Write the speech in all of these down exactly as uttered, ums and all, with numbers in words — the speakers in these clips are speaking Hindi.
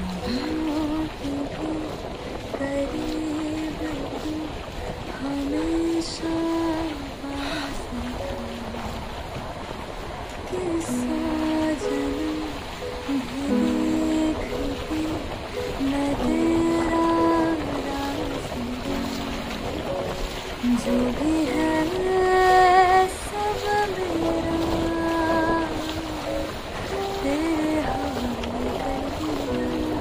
राहों के भी करीब तू हमेशा पास था कि साजन भी देखती मैं तेरा रास्ता जो भी है सब मेरा तेरे हवाले कर दिया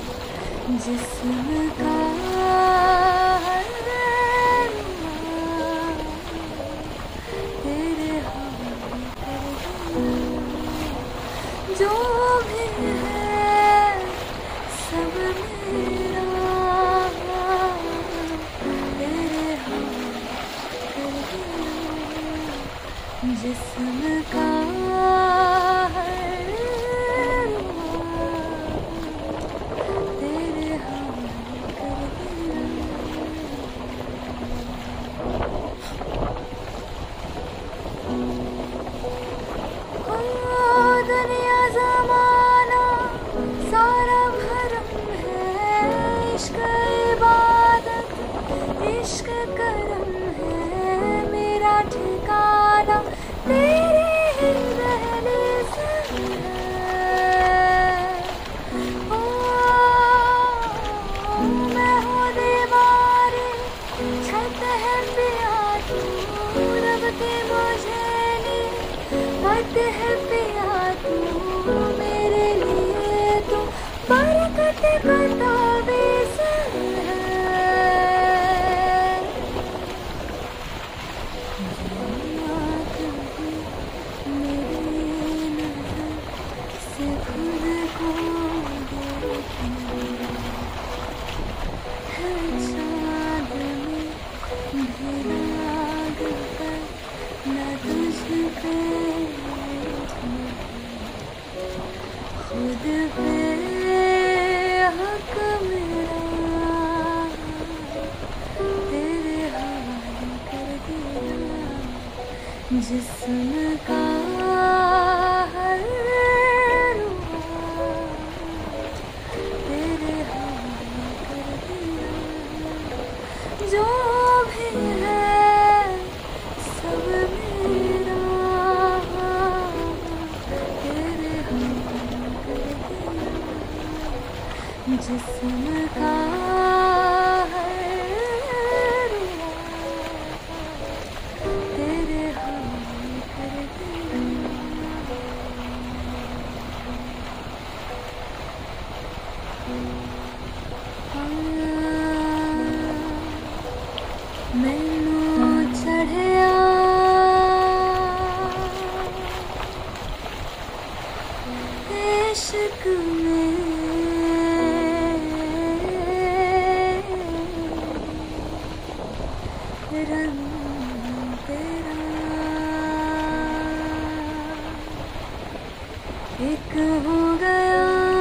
जिस्म का हर रुआ तेरे हवाले कर दिया जो भी है सब मेरा तेरे हवाले कर दिया जिस्म का हर रुआ तेरे हवाले कर दिया। ओ दुनिया ज़माना सारा भरम है इश्क इबादत इश्क करम है मेरा ठिकाना तेरी ही दहलीज़ है। ओ मैं हूँ दीवारें छत है पिया तू रब के मुझे मत है पिया तू मेरे लिए तू बरकत का ताबीज़ है। जहाँ कभी मेरी नज़र से खुद को देखूं है चाँद में भी दाग पर न तुझ पे खुद पे हक मेरा तेरे हवाले कर दिया जिस्म का हर रुआ तेरे हवाले कर दिया जो भी है सब मेरा तेरे हवाले कर दिया जिस्म का हर रुआ तेरे हवाले कर दिया। मैनू चढ़िया इश्क में रंग तेरा एक हो गया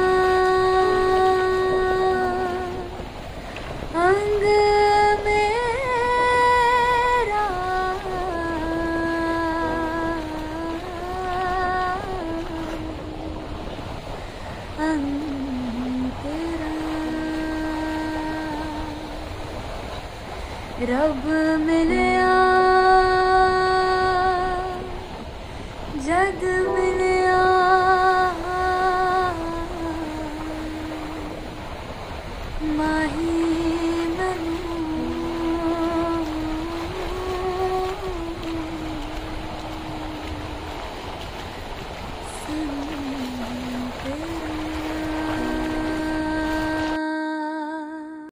अंग मेरा अंग तेरा रब मिलया जद मिलया माही